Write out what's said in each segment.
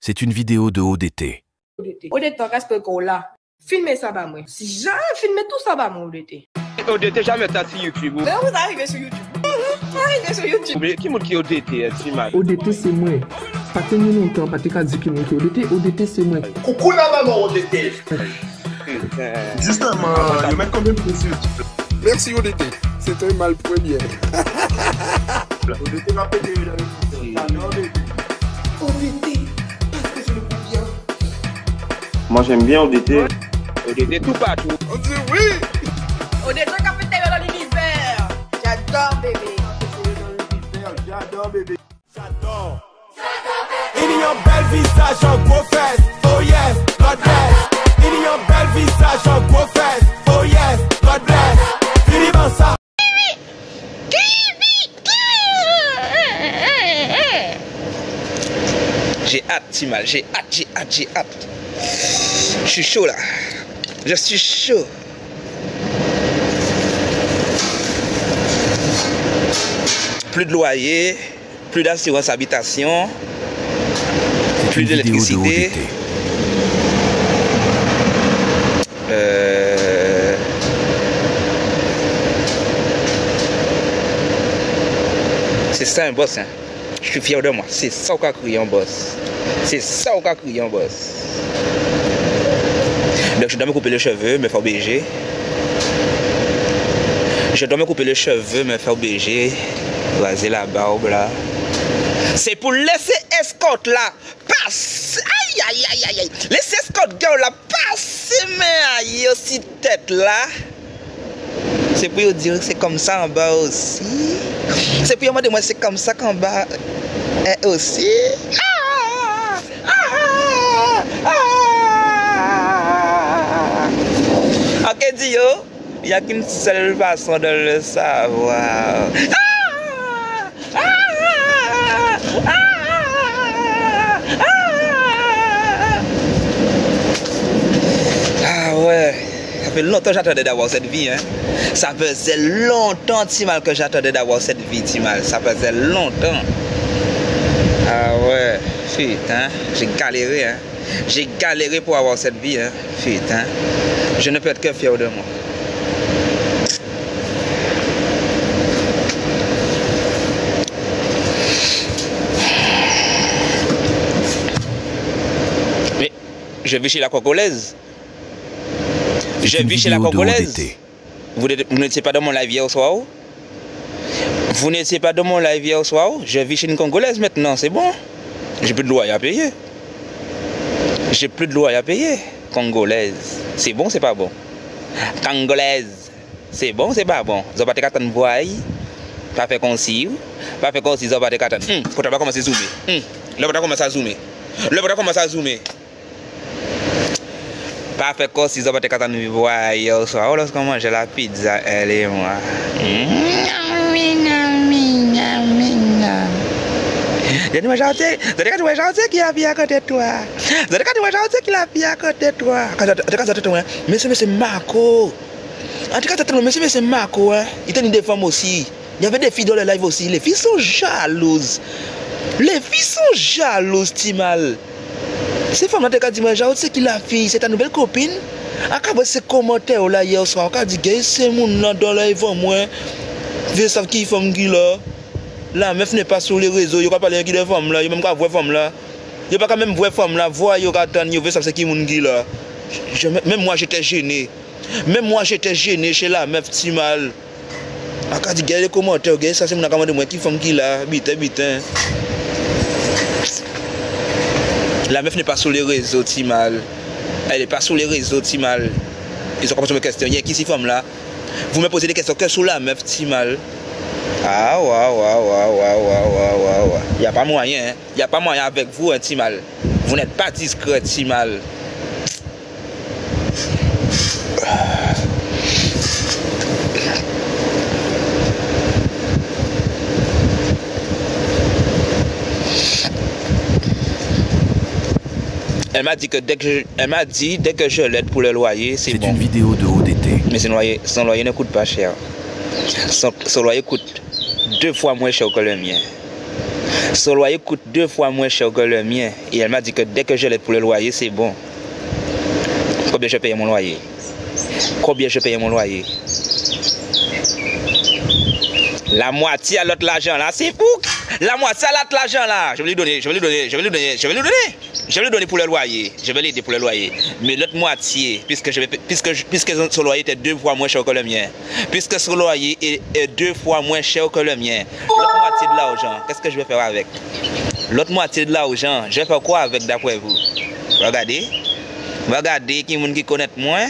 C'est une vidéo de ODT. ODT, qu'est-ce que qu'on là? Filmez ça, bah moi. Si jamais filmez tout ça, bah moi, ODT. ODT jamais t'as sur YouTube. Mais vous arrivez sur YouTube. Arrivez sur YouTube. Mais qui montre qui ODT, ODT c'est moi. Pas tenu longtemps, pas te dire qui montre ODT. ODT c'est moi. Coucou la maman ODT. Justement, il met combien de plus sur YouTube? Merci ODT. C'est un mal premier. ODT m'a pété dans le ODT, parce que je le trouve bien. Moi j'aime bien ODT. ODT tout partout. On dit oui. ODT capitaine dans l'univers. J'adore bébé. J'adore bébé. J'adore. Il y a un bel visage en gros fesse. Oh yes, God bless. Il y a un bel visage en gros fesse. Oh yes, God bless. Philippe ça. J'ai hâte, Timal, j'ai hâte. Je suis chaud là. Je suis chaud. Plus de loyer, plus d'assurance habitation, plus d'électricité. C'est ça un boss, hein. Je suis fier de moi. C'est ça qu'a crié un boss. C'est ça qu'a crié un boss. Donc je dois me couper les cheveux, me faire BG. Je dois me couper les cheveux, me faire BG. Raser la barbe là. C'est pour laisser escorte là passer. Aïe. Laissez escorte girl là passer, mais aïe aussi tête là. C'est pour dire que c'est comme ça en bas aussi. C'est pour dire moi c'est comme ça qu'en bas aussi. Ok Dio, il n'y a qu'une seule façon de le savoir. Ah ouais. Ça fait longtemps que j'attendais d'avoir cette vie, hein. Ça faisait longtemps, Timal, que j'attendais d'avoir cette vie, Timal. Ça faisait longtemps. Ah ouais, putain, j'ai galéré, hein. J'ai galéré pour avoir cette vie, hein. Putain, je ne peux être que fier de moi. Mais je vis chez la Congolaise. Je vis chez la Congolaise. Vous n'étiez pas dans mon live hier au soir? Vous n'étiez pas dans mon live hier au soir? Je vis chez une Congolaise maintenant, c'est bon. J'ai plus de loyer à payer. J'ai plus de loyer à payer. Congolaise. C'est bon, c'est pas bon. Congolaise. C'est bon, c'est pas bon. Vous n'avez pas de voir. Pas fait concis. Pas fait concis, vous n'avez pas de faut pas commencer à zoomer. Là, vous commencer à zoomer. Là, vous commencer à zoomer. Pas fait quoi si vous avez été voir hier soir. Oh, lorsqu'on mange la pizza, elle et moi. Dis-moi, gentil, qui a bien à côté de toi. Gentil qui a bien à côté de toi. Mais c'est Marco. En tout cas, mais c'est Marco. Il y a des femmes aussi. Il y avait des filles dans le live aussi. Les filles sont jalouses. Timal. Ces femmes-là, tu as dit, moi, j'ai qui la fille, c'est ta nouvelle copine. Après, ces commentaires là hier soir, on a dit, c'est mon nom dans la vie, moi. Vous savez qui femme qui là. La meuf n'est pas sur les réseaux, il n'y a pas parler de femme là, il n'y a même pas voir femme là. Il n'y a pas quand même voir femme là, voir, il y a attendre, il y a c'est qui mon qui là. Même moi, j'étais gêné. Chez la meuf Timal. On a dit, les commentaires, ça c'est mon commande de moi, qui femme qui là, bitin. La meuf n'est pas sur les réseaux, Timal. Elle n'est pas sur les réseaux, Timal. Ils ont commencé à me questionner. Qui ces femmes là? Vous me posez des questions que sur la meuf, Timal. Ah, ouais. Il n'y a pas moyen, hein. Il n'y a pas moyen avec vous, hein, Timal. Vous n'êtes pas discret, Timal. Elle m'a dit que dès que je l'aide pour le loyer, c'est bon. C'est une vidéo de ODT. Mais son loyer ne coûte pas cher. Son loyer coûte 2 fois moins cher que le mien. Son loyer coûte 2 fois moins cher que le mien. Et elle m'a dit que dès que je l'aide pour le loyer, c'est bon. Combien je paye mon loyer? Combien je paye mon loyer? La moitié à l'autre l'argent là, c'est fou. La moitié à l'autre l'argent là. Je vais lui donner pour le loyer. Je vais l'aider pour le loyer. Mais l'autre moitié, puisque son loyer était 2 fois moins cher que le mien. Puisque son loyer est 2 fois moins cher que le mien. L'autre moitié de l'argent, qu'est-ce que je vais faire avec? L'autre moitié de l'argent, je vais faire quoi avec d'après vous? Regardez. Regardez qui moun qui connaît moins.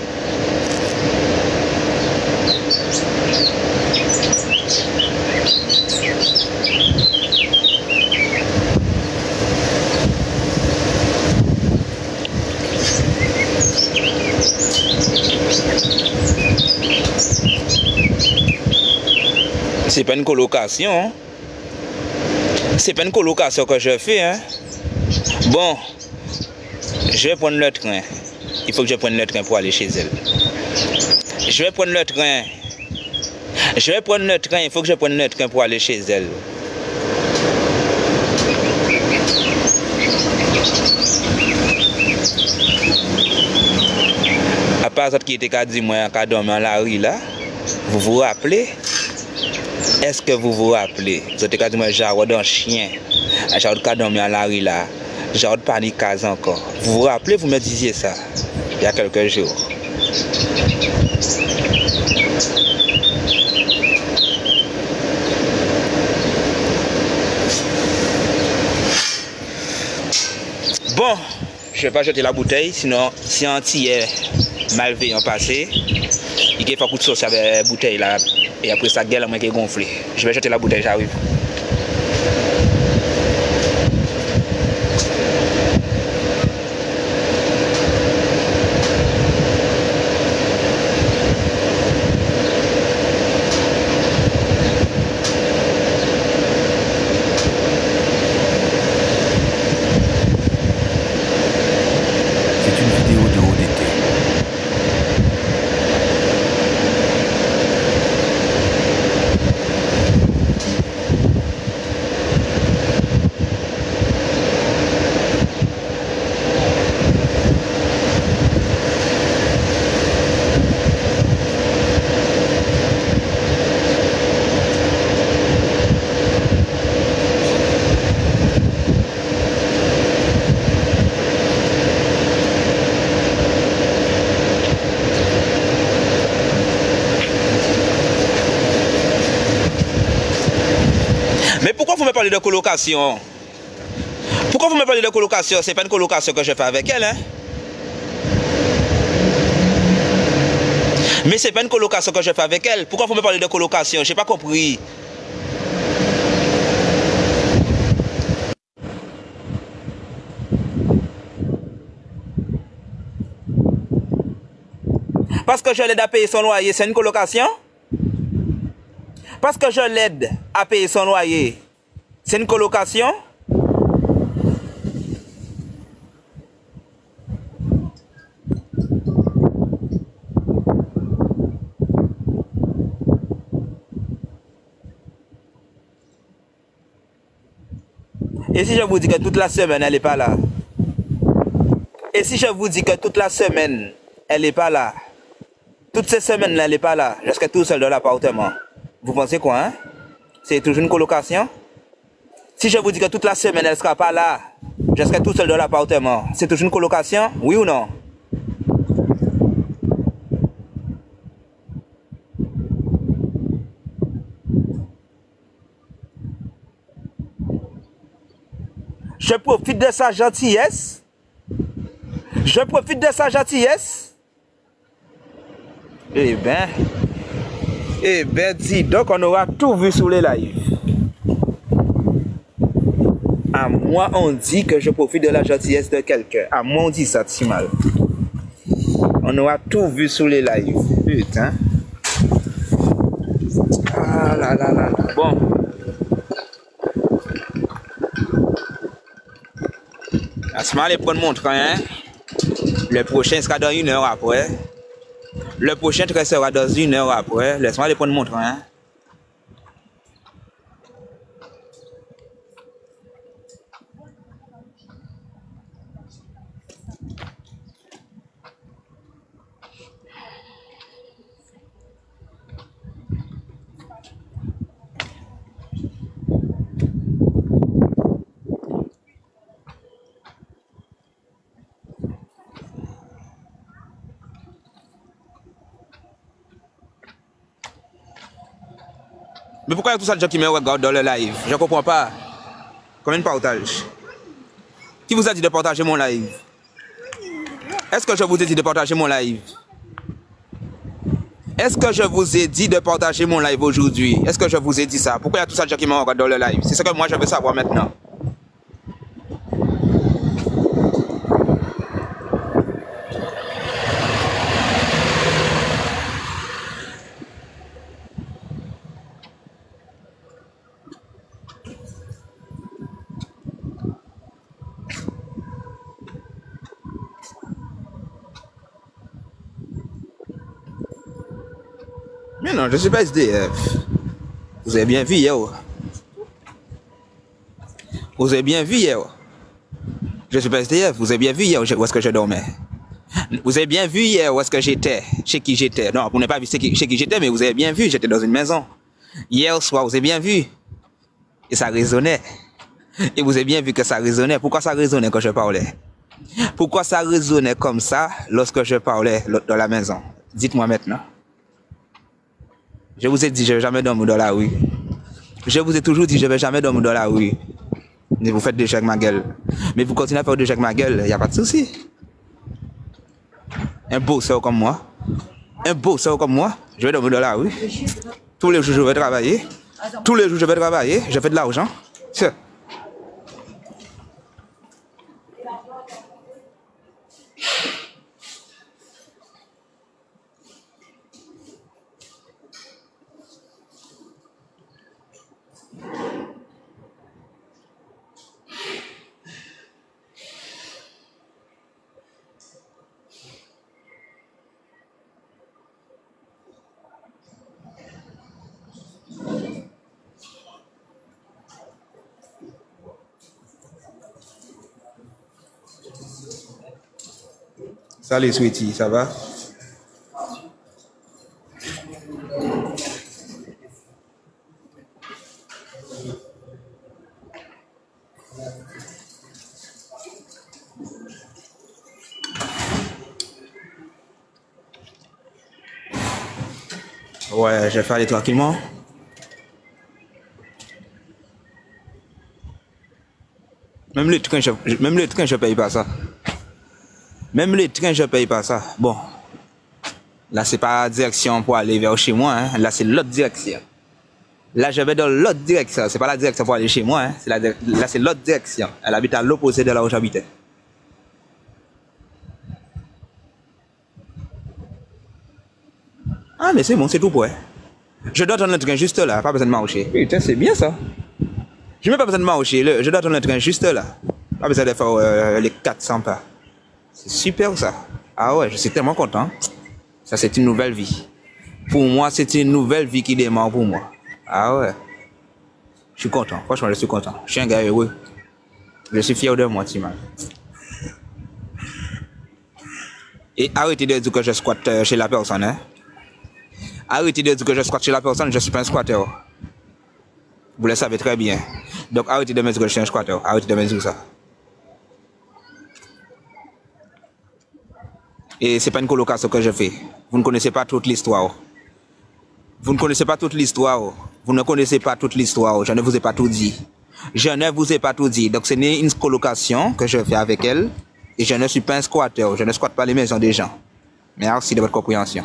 C'est pas une colocation. C'est pas une colocation que je fais. Hein. Bon, je vais prendre le train. Il faut que je prenne le train pour aller chez elle. Je vais prendre le train. Je vais prendre le train. Il faut que je prenne le train pour aller chez elle. À part ça qui était qu'à dire moi qu'à dormir dans la rue là, vous vous rappelez? Est-ce que vous vous rappelez? Vous avez dit moi j'ai un chien, j'ai dormir dans la rue là, j'ai panique encore. Vous vous rappelez? Vous me disiez ça il y a quelques jours. Bon, je vais pas jeter la bouteille, sinon si un tiers malveillant passé, il fait coup de sauce avec la bouteille là, et après ça gueule à moi qui est gonflé. Je vais jeter la bouteille, j'arrive. Mais pourquoi vous me parlez de colocation? Pourquoi vous me parlez de colocation? C'est pas une colocation que je fais avec elle, hein? Mais c'est pas une colocation que je fais avec elle. Pourquoi vous me parlez de colocation? J'ai pas compris. Parce que je l'aide à payer son loyer, c'est une colocation? Parce que je l'aide à payer son loyer, c'est une colocation? Et si je vous dis que toute la semaine, elle n'est pas là? Et si je vous dis que toute la semaine, elle n'est pas là? Toutes ces semaines-là, elle n'est pas là. Je serai tout seul dans l'appartement. Vous pensez quoi, hein? C'est toujours une colocation? Si je vous dis que toute la semaine, elle ne sera pas là, je serai tout seul dans l'appartement, c'est toujours une colocation? Oui ou non? Je profite de sa gentillesse. Je profite de sa gentillesse. Eh ben, dis donc, on aura tout vu sur les lives. À moi, on dit que je profite de la gentillesse de quelqu'un. À moi, on dit ça, si mal. On aura tout vu sur les lives. Putain. Ah là là là là. Bon. Laisse-moi aller prendre mon train, hein. Le prochain sera dans 1 heure après. Le prochain train sera dans 1 heure après. Laisse-moi aller prendre mon train. Hein. Mais pourquoi il y a tout ça de gens qui me regardent dans le live? Je ne comprends pas. Combien de partages? Qui vous a dit de partager mon live? Est-ce que je vous ai dit de partager mon live? Est-ce que je vous ai dit de partager mon live aujourd'hui? Est-ce que je vous ai dit ça? Pourquoi il y a tout ça de gens qui me regardent dans le live? C'est ce que moi je veux savoir maintenant. Mais non, je ne suis pas SDF. Vous avez bien vu hier. Vous avez bien vu hier. Je ne suis pas SDF. Vous avez bien vu hier où est-ce que je dormais. Vous avez bien vu hier où est-ce que j'étais. Chez qui j'étais. Non, vous n'avez pas vu chez qui j'étais, mais vous avez bien vu. J'étais dans une maison. Hier soir, vous avez bien vu. Et ça résonnait. Et vous avez bien vu que ça résonnait. Pourquoi ça résonnait quand je parlais? Pourquoi ça résonnait comme ça lorsque je parlais dans la maison? Dites-moi maintenant. Je vous ai dit, je ne vais jamais dormir dans la rue. Je vous ai toujours dit, je ne vais jamais dormir dans la rue. Mais vous faites des jeux avec ma gueule. Mais vous continuez à faire des jeux avec ma gueule, il n'y a pas de souci. Un bosseur comme moi, je vais dormir dans la rue. Tous les jours, je vais travailler. Tous les jours, je vais travailler. Je fais de l'argent. Tiens. Salut sweetie, ça va? Ouais, je vais faire aller tranquillement. Même le train, je paye pas ça. Même les trains, je paye pas ça. Bon. Là, c'est pas la direction pour aller vers chez moi. Hein. Là, c'est l'autre direction. Là, je vais dans l'autre direction. C'est pas la direction pour aller chez moi. Hein. Là, c'est l'autre direction. Elle habite à l'opposé de là où j'habitais. Ah, mais c'est bon, c'est tout pour elle. Je dois attendre le train juste là. Pas besoin de marcher. Putain, c'est bien ça. Je n'ai pas besoin de marcher. Je dois attendre le train juste là. Pas besoin de faire les 400 pas. C'est super ça. Ah ouais, je suis tellement content. Ça, c'est une nouvelle vie. Pour moi, c'est une nouvelle vie qui démarre pour moi. Ah ouais. Je suis content. Franchement, je suis content. Je suis un gars heureux. Je suis fier de moi, Timan. Et arrêtez de dire que je squatte chez la personne. Hein? Arrêtez de dire que je squatte chez la personne. Je ne suis pas un squatteur. Vous le savez très bien. Donc arrêtez de me dire que je suis un squatteur. Arrêtez de me dire ça. Et c'est pas une colocation que je fais. Vous ne connaissez pas toute l'histoire. Vous ne connaissez pas toute l'histoire. Vous ne connaissez pas toute l'histoire. Je ne vous ai pas tout dit. Je ne vous ai pas tout dit. Donc ce n'est une colocation que je fais avec elle. Et je ne suis pas un squatteur. Je ne squatte pas les maisons des gens. Merci de votre compréhension.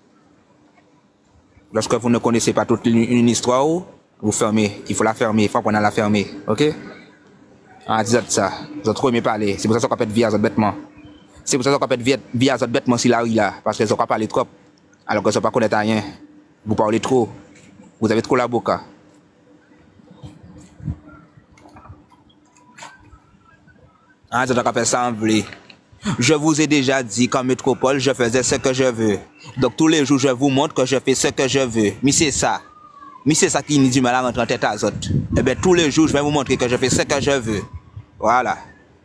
Lorsque vous ne connaissez pas toute une histoire, vous fermez. Il faut la fermer. Il faut apprendre à la fermer. Ok? Ah, dites ça. Vous avez trop aimé parler. C'est pour ça qu'on peut être via votre bêtement. C'est pour ça qu'on peut être via votre bêtement si là. Parce qu'ils n'ont pas parlé trop. Alors qu'ils ne sont pas connaître rien. Vous parlez trop. Vous avez trop la boca. Ah, ça doit faire ça en vrai. Je vous ai déjà dit qu'en métropole, je faisais ce que je veux. Donc tous les jours, je vous montre que je fais ce que je veux. Mais c'est ça. Mais c'est ça qui me dit mal à rentrer en tête à autres. Eh bien, tous les jours, je vais vous montrer que je fais ce que je veux. Voilà.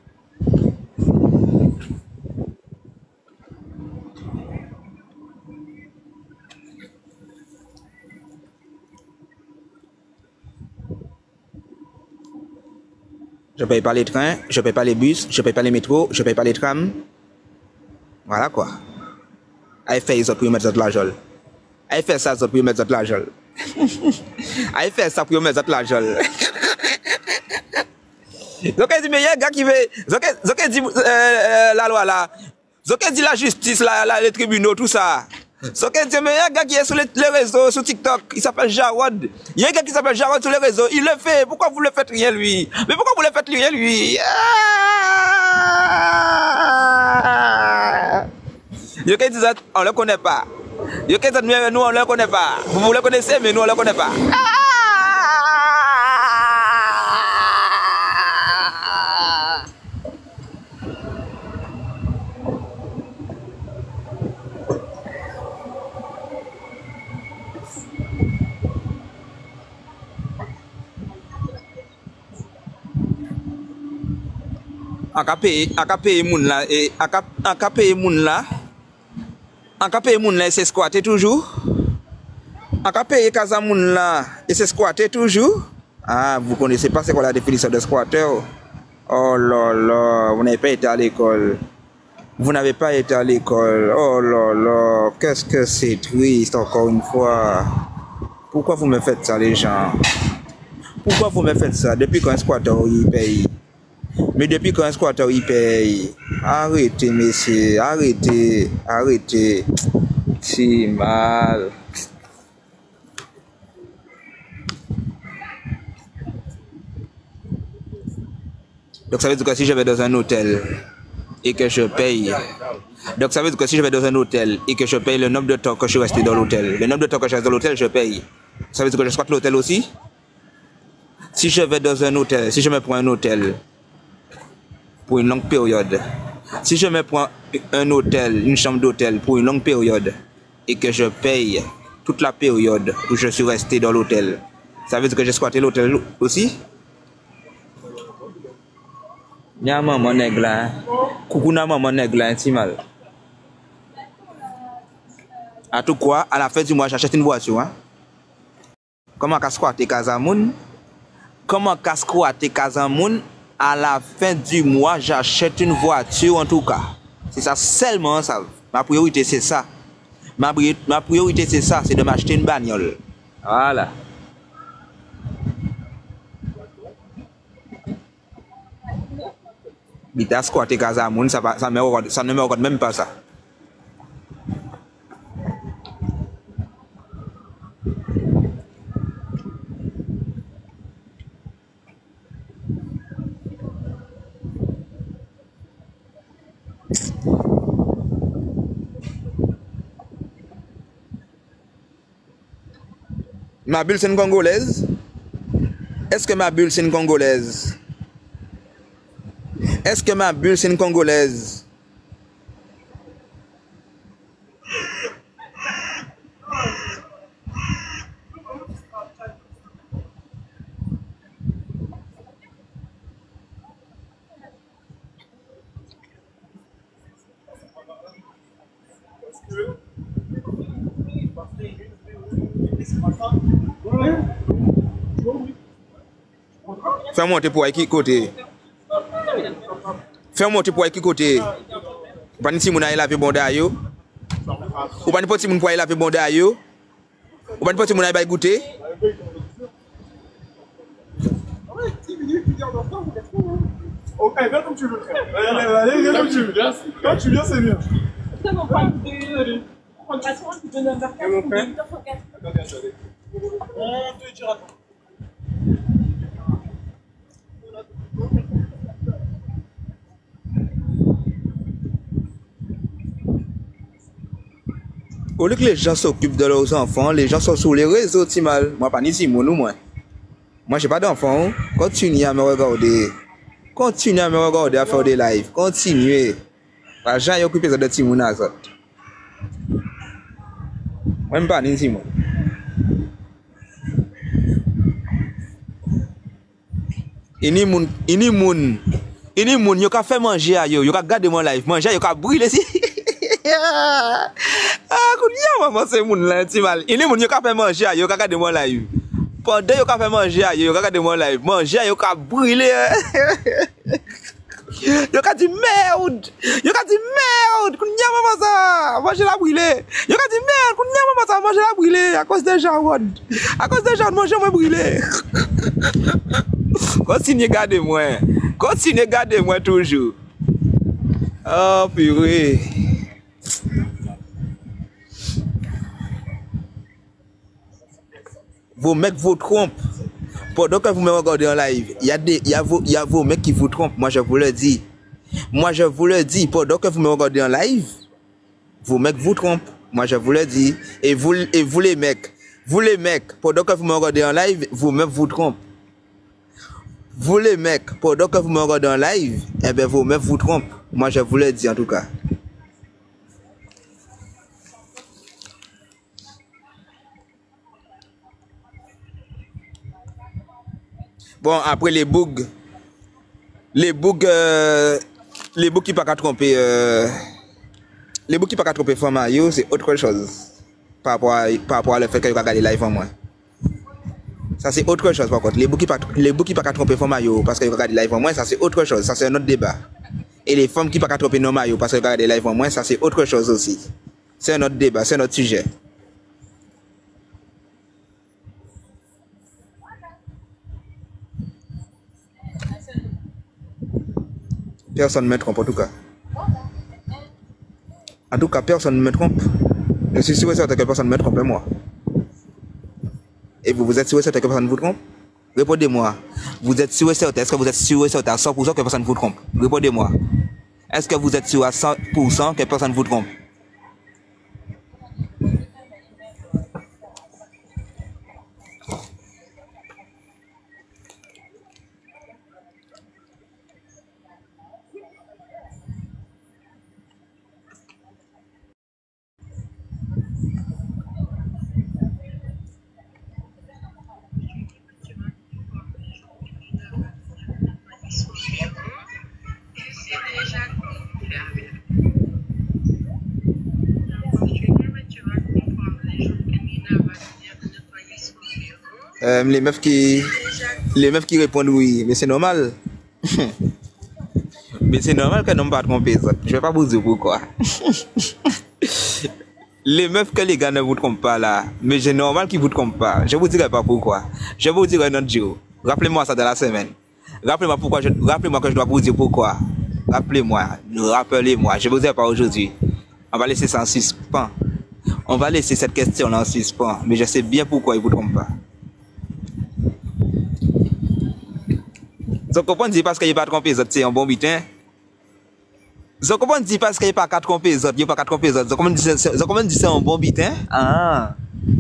Je ne paye pas les trains, je ne paye pas les bus, je ne paye pas les métros, je ne paye pas les trams. Voilà quoi. Elle fait ça pour mettre de l'argent. Elle fait ça pour mettre de l'argent. Il fait ça pour mettre la jolle. Donc il dit mais il y a un gars qui veut donc dit la loi là. Donc il dit la justice là les tribunaux tout ça. Donc il dit mais il y a un gars qui est sur les réseaux sur TikTok, il s'appelle Jarod. Il y a un gars qui s'appelle Jarod sur les réseaux, il le fait. Pourquoi vous le faites rien lui? Mais pourquoi vous le faites rien lui? Il dit ça on le connaît pas. Il dit ça nous on le connaît pas. Vous le connaissez mais nous on le connaît pas. Akapé moun là et akapé moun là c'est squatter toujours. Akapé casa moun là et c'est squatter toujours. Ah, vous connaissez pas c'est quoi la définition de squatter? Oh là là, vous n'avez pas été à l'école. Vous n'avez pas été à l'école. Oh là là, qu'est-ce que c'est triste encore une fois. Pourquoi vous me faites ça les gens? Pourquoi vous me faites ça depuis qu'un squatter il paye? Mais depuis qu'un squatter il paye, arrêtez messieurs, arrêtez, c'est mal. Donc ça veut dire que si je vais dans un hôtel et que je paye, donc ça veut dire que si je vais dans un hôtel et que je paye le nombre de temps que je suis resté dans l'hôtel, le nombre de temps que je reste dans l'hôtel, je paye. Ça veut dire que je squatte l'hôtel aussi? Si je vais dans un hôtel, si je me prends un hôtel pour une longue période, si je me prends un hôtel, une chambre d'hôtel pour une longue période et que je paye toute la période où je suis resté dans l'hôtel, ça veut dire que j'ai squatté l'hôtel aussi? Nya maman nègre là, coucou na maman nègre là, c'est mal. À tout quoi, à la fin du mois, j'achète une voiture. Hein? Comment qu'à squatter Casamoun? Comment qu'à squatter Casamoun? À la fin du mois, j'achète une voiture en tout cas. C'est ça seulement ça. Ma priorité c'est ça. Ma priorité c'est ça, c'est de m'acheter une bagnole. Voilà. Bita squatter Casamoun, ça ne me regarde même pas ça. Ma bulle c'est une congolaise? Est-ce que ma bulle c'est une congolaise? Est-ce que ma bulle c'est une congolaise? Fais monter pour qui côté? Fais monter pour qui côté? Pas ni si moun a laver bon d'ayo. Ou pas ni petit moun pour laver bon d'ayo. Ou pas ni petit moun a bay goûter. Ok, viens comme tu veux, frère. Allez, viens comme tu veux. Quand tu viens, c'est bien. Ça non pas de... On passe de 9h15 ou de 8h04. Attendez. On te dira attends. Au lieu que les gens s'occupent de leurs enfants, les gens sont sur les réseaux, Timal. Moi, pas ni Simon ou moi. Moi, j'ai pas d'enfants. Continuez à me regarder. Continuez à me regarder, à faire des lives. Continuez. Pas jamais occuper de Timon à ça. Même pas ni Simon. Ini moun, yo ka fait manger à yo ka garder mon live, manger yo ka brûler si. Ah, kounya maman c'est moun là, Timal. Ini moun yo ka fait manger à yo ka garder mon live. Pendant yo ka fait manger à yo ka garder mon live, manger yo ka brûler. Yo ka di merde. Yo ka di merde. Kounya maman ça. Manger la brûlée. Yo ka di merde. Kounya maman ça. Manger la brûlée. À cause de Jarod. À cause de Jarod, manger moi brûlée. Continuez garder moi. Continuez garder moi toujours. Oh purée. Vos mecs vous trompent. Pendant que vous me regardez en live, il y a vos mecs qui vous trompent. Moi, je vous le dis. Moi, je vous le dis. Pendant que vous me regardez en live, vos mecs vous trompent. Moi, je vous le dis. Et vous les mecs, pendant que vous me regardez en live, vous-même vous trompez. Vous les mecs, pendant que vous me regardez en live, eh bien, vous-même vous trompez. Moi, je vous le dis en tout cas. Bon, après les bugs qui pas qu'à tromper, les bugs qui pas qu'à tromper format, c'est autre chose par rapport à le fait que vous regardez live en moi. Ça c'est autre chose par contre. Les bugs qui pas qu'à tromper format parce que vous regardez live en moi, ça c'est autre chose. Ça c'est un autre débat. Et les femmes qui pas qu'à tromper normal parce que vous regardez live en moi, ça c'est autre chose aussi. C'est un autre débat, c'est un autre sujet. Personne ne me trompe en tout cas. En tout cas, personne ne me trompe. Je suis sûr et certain que personne ne me trompe, moi. Et vous êtes sûr et certain que personne ne vous trompe? Répondez-moi. Vous êtes sûr et certain? Est-ce que vous êtes sûr et certain à 100% que personne ne vous trompe? Répondez-moi. Est-ce que vous êtes sûr à 100% que personne ne vous trompe? Les meufs qui répondent oui, mais c'est normal. Mais c'est normal que n'ont pas trompé ça. Je vais pas vous dire pourquoi. Les meufs que les gars ne vous trompent pas là, mais c'est normal qu'ils vous trompent pas. Je vous dirai pas pourquoi. Je vous dirai un autre jour. Rappelez-moi ça dans la semaine. Rappelez-moi que je dois vous dire pourquoi. Rappelez-moi. Je vous dirai pas aujourd'hui. On va laisser ça en suspens. On va laisser cette question là en suspens. Mais je sais bien pourquoi ils vous trompent pas. Vous comprenez parce qu'il n'y a pas trompé les autres, c'est un bon butin. Vous comprenez parce qu'il n'y a pas trompé les autres, il n'y a pas trompé les autres. Vous comprenez c'est un bon butin? Ah.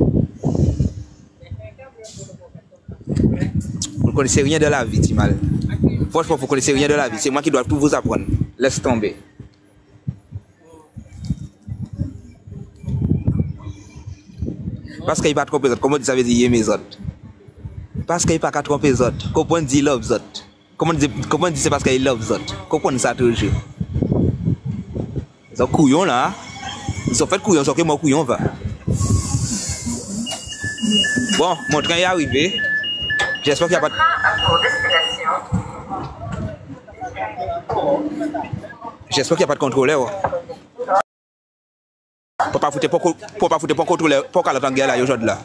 Vous ne connaissez rien de la vie, Timal. Franchement, vous ne connaissez rien de la vie. C'est moi qui dois tout vous apprendre. Laisse tomber. Parce qu'il n'y a pas trompé les autres, comment ça veut dire mes autres? Parce qu'il n'y a pas trompé les autres. Comment dit love les autres? Comment dit c'est parce qu'il love les autres? Comprenez ça toujours. Ils sont couillons là. Ils ont fait couillons, ils sont que moi couillon va. Bon, mon train est arrivé. J'espère qu'il n'y a pas de... J'espère qu'il n'y a pas de contrôleur. Pour pas foutre pour contrôleur, pour qu'à la là aujourd'hui là.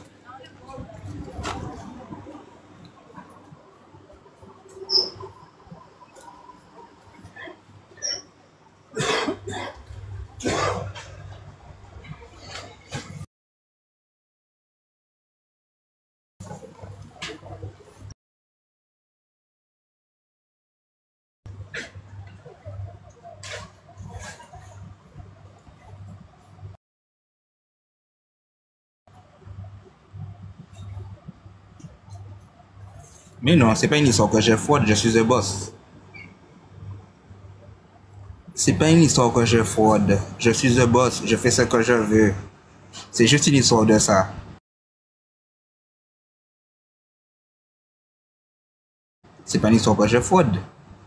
Mais non, c'est pas une histoire que j'ai fraude, je suis un boss. C'est pas une histoire que je fraude, je suis un boss, je fais ce que je veux. C'est juste une histoire de ça. C'est pas une histoire que je fraude.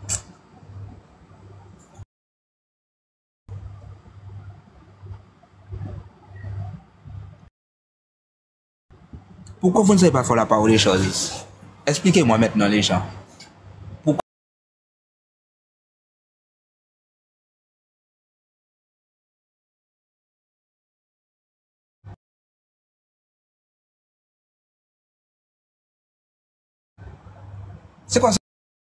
Pourquoi vous ne savez pas faire la part des choses? Expliquez-moi maintenant les gens. C'est quoi ça?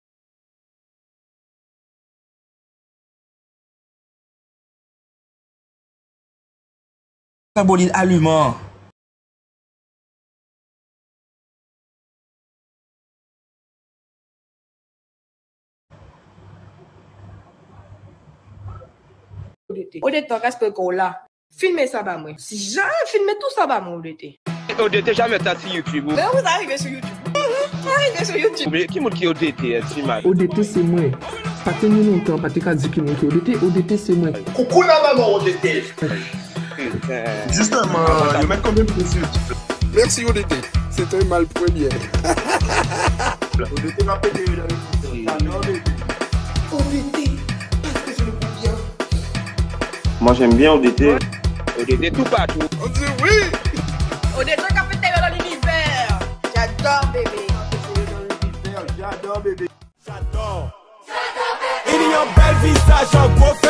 Un bolide allumant. ODT, reste que là. Filmez ça, bah, moi. Si jamais filmez tout ça, bah, moi, ODT. ODT jamais t'as sur YouTube. Mais vous arrivez sur YouTube. Arrivez sur YouTube. Mais qui monte qui ODT, si mal? ODT c'est moi. Pas tenu longtemps, pas te dire qui monte ODT. ODT c'est moi. Coucou la maman, ODT. Justement, le mec quand même précis. Merci ODT. C'est un mal premier. ODT va péter dans les ODT, parce que je le coupe bien. Moi j'aime bien ODT. ODT tout partout. On dit oui. ODT qui a fait dans l'univers. J'adore bébé. J'adore bébé. J'adore. Il y a un bel visage en gros.